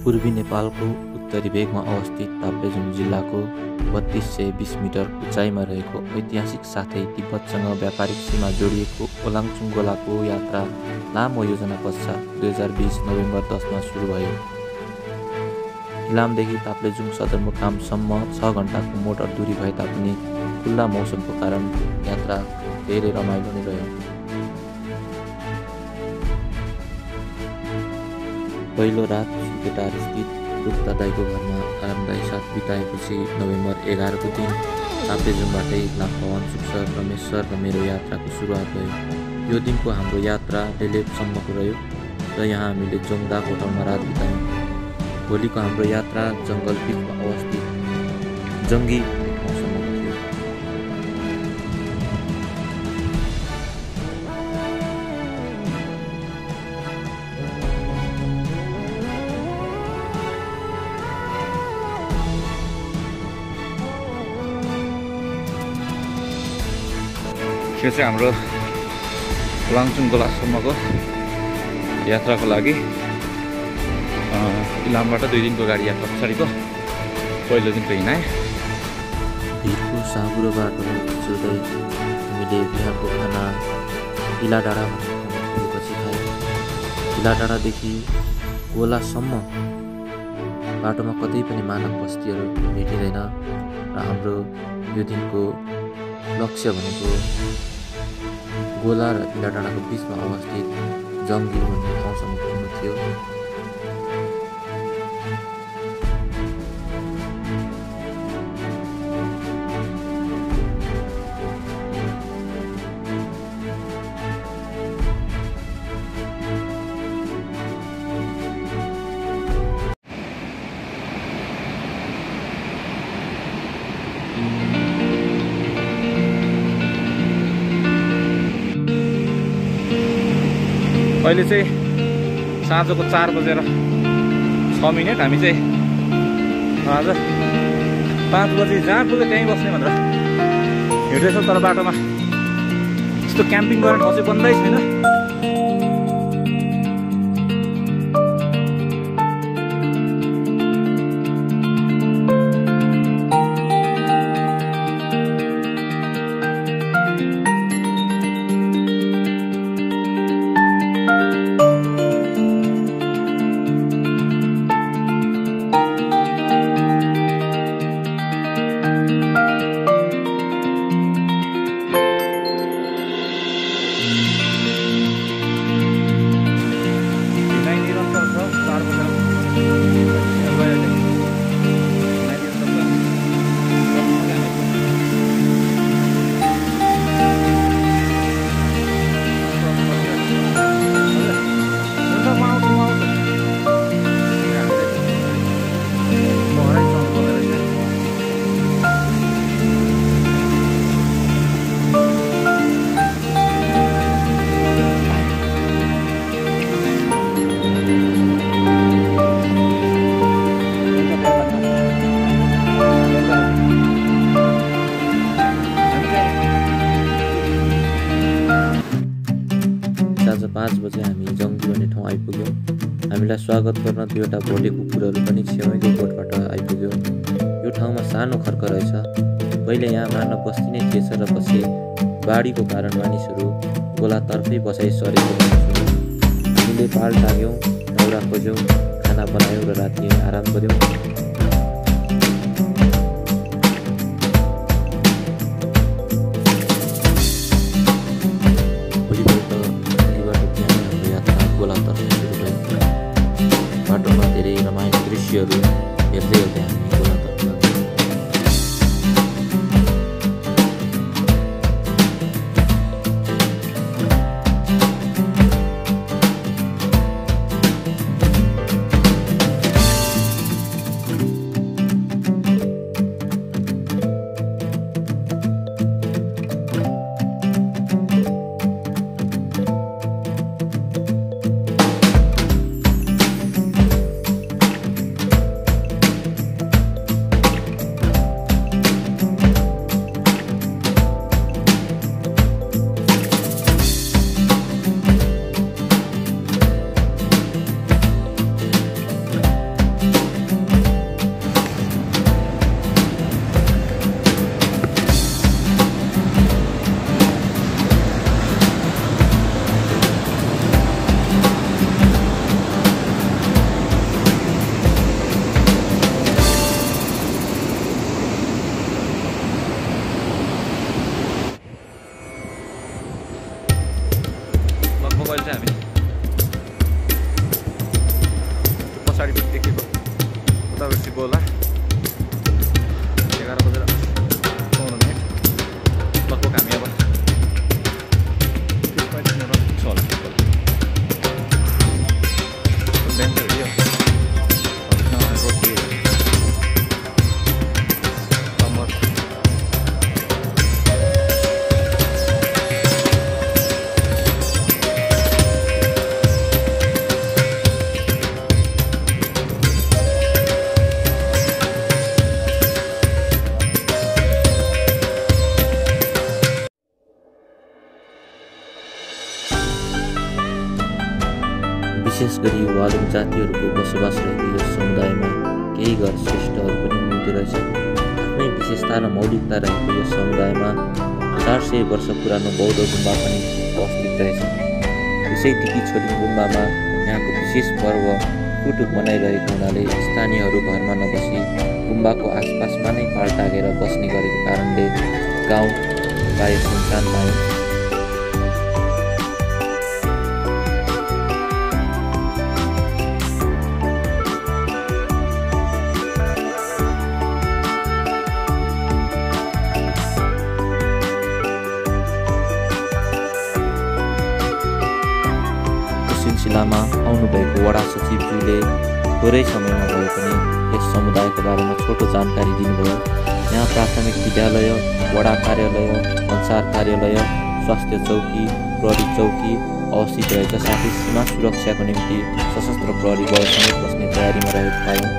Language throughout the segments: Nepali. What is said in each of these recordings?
पूर्वी नेपालको उत्तरी भेगमा अवस्थित ताप्लेजुङ जिल्लाको 3220 मिटर उचाइमा रहेको ऐतिहासिक साथै तिब्बतसँग व्यापारिक सीमा जोडिएको ओलाङचुङ गोलाको यात्रा लामो योजना पश्चात 2020 नोभेम्बर 10मा सुरु भयो। इलामदेखि ताप्लेजुङ सदरमुकामसम्म 6 घण्टाको मोटर दूरी भए तापनि खुल्ला मौसमको कारण यात्रा धेरै रमाइलो नै रह्यो। पहिलो रात सुकेटार स्थित गुप्ता दाईको घरमा आरामदायी साथ बिताएपछि नोभेम्बर 11 को दिन ताप्लेजुङबाटै लाखभवन सुक्सर रमेश्वर र मेरो यात्राको सुरुवात भयो। यो दिनको हाम्रो यात्रा डेलेपसम्मको रह्यो र यहाँ हामीले जोङदाग होटलमा रात बितायौँ। भोलिको हाम्रो यात्रा जङ्गल बिचमा अवस्थित जङ्गी ठाउँसम्मको थियो। यो चाहिँ हाम्रो ओलाङचुङ गोलासम्मको यात्राको लागि इलामबाट 2 दिनको गाडी यात्रा पछाडिको पहिलो दिनको हिँडाइ। भिरको साँघुरो बाटो छिर्दै हामीले बिहानको खाना इला डाँडामा पुगेपछि खायौँ। इला डाँडादेखि गोलासम्म बाटोमा कतै पनि मानव बस्तीहरू भेटिँदैन र हाम्रो यो दिनको लक्ष्य भनेको गोला र इला डाँडाको बिचमा अवस्थित जङ्गी भन्ने ठाउँसम्म पुग्नु थियो। अहिले चाहिँ साँझको 4 बजेर 6 मिनट। हामी चाहिँ आज 5 बजी जहाँ पुग्यो त्यहीँ बस्ने भनेर हिँड्दैछौँ। तर बाटोमा यस्तो क्याम्पिङ गर्ने ठाउँ चाहिँ बन्दै छैन। साँझ 5 बजे हामी जङ्गी भन्ने ठाउँ आइपुग्यौँ। हामीलाई स्वागत गर्न 2वटा भोटे कुकुरहरू पनि छेउैको गोठबाट आइपुग्यो। यो ठाउँमा सानो खर्क रहेछ। पहिले यहाँ मानव बस्ती नै थिएछ र पछि बाढीको कारण मानिसहरू गोलातर्फै बसाइ सरेको सुन्यौँ। हामीले पाल टाग्यौँ, दाउरा खोज्यौँ, खाना बनायौँ र राति आराम गऱ्यौँ। बाटोमा धेरै रमाइलो दृश्यहरू हेर्दै हेर्दै हामी गोलातर्फ लाग्यौँ। गरी वालुङ जातिहरूको बसोबास रहेको यस समुदायमा केही घर श्रेष्ठहरू पनि हुनुहुँदो रहेछ। आफ्नै विशेषता र मौलिकता रहेको यस समुदायमा 400 वर्ष पुरानो बौद्ध गुम्बा पनि अवस्थित रहेछ। यसै टिकी छोरी गुम्बामा यहाँको विशेष पर्व कुटुक मनाइरहेको हुनाले स्थानीयहरू घरमा नबसी गुम्बाको आसपासमा नै पाल टाँगेर बस्ने गरेको कारणले गाउँ प्रायः सुनसान पायो। सिलसिलामा आउनुभएको वडा सचिवज्यूले थोरै समयमा भए पनि यस समुदायको बारेमा छोटो जानकारी दिनुभयो। यहाँ प्राथमिक विद्यालय, वडा कार्यालय, भन्सार कार्यालय, स्वास्थ्य चौकी, प्रहरी चौकी अवस्थित रहेछ। साथै सीमा सुरक्षाको निम्ति सशस्त्र प्रहरी बल समेत बस्ने तयारीमा रहेको पायौँ।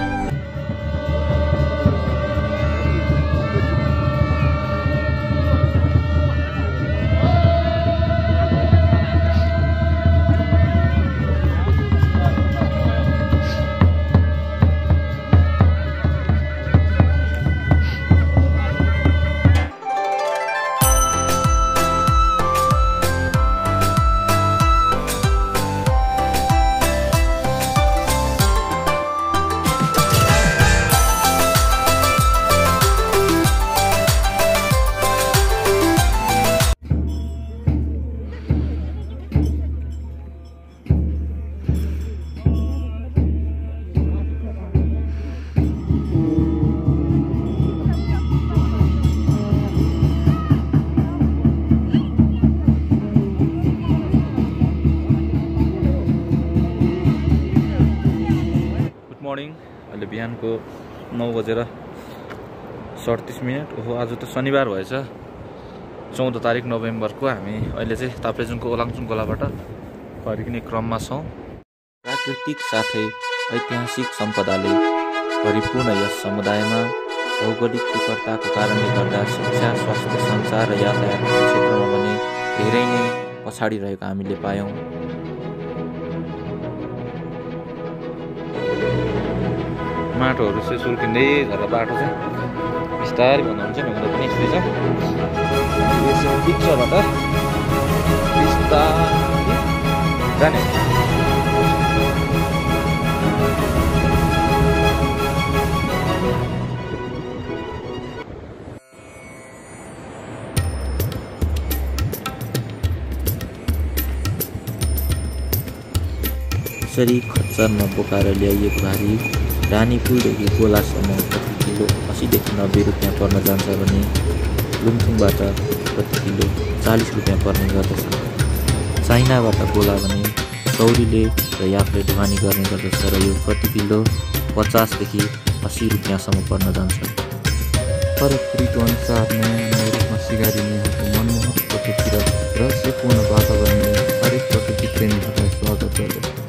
मर्निङ अहिले बिहानको 9:37। ओहो, आज त शनिबार भएछ, 14 तारिक नोभेम्बरको। हामी अहिले चाहिँ ताप्लेजुङको ओलाङचुङ खोलाबाट फर्किने क्रममा छौँ। प्राकृतिक साथै ऐतिहासिक सम्पदाले परिपूर्ण यस समुदायमा भौगोलिक विकटताको कारणले गर्दा शिक्षा, स्वास्थ्य, सञ्चार र यातायातको क्षेत्रमा भने धेरै नै पछाडि रहेको हामीले पायौँ। माटोहरू चाहिँ सुल्किँदै झर बाटो चाहिँ बिस्तारै भन्दा हुन्छ नि, हुँदा पनि यस्तै छ। यसो बिचबाट बिस्तारै जाने। यसरी खच्चरमा बोकाएर ल्याइएको भारी रानीपुलदेखि गोलासम्म प्रति किलो 80देखि 90 रुपियाँ पर्न जान्छ भने लुङथुङबाट प्रति किलो 40 रुपियाँ पर्ने गर्दछ। चाइनाबाट गोला भने चौरीले र याकले ढुवानी गर्ने गर्दछ र यो प्रति किलो 50देखि 80 रुपियाँसम्म पर्न जान्छ। फरक ऋतु अनुसार नयाँ रूपमा सिगारिने मनमोहक प्रकृति र रहस्यपूर्ण वातावरणले हरेक प्रकृति प्रेमीहरूलाई स्वागत गर्दछ।